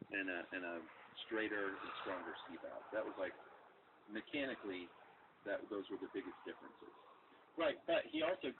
and a straighter and stronger C valve. That was like mechanically, those were the biggest differences. Right, but he also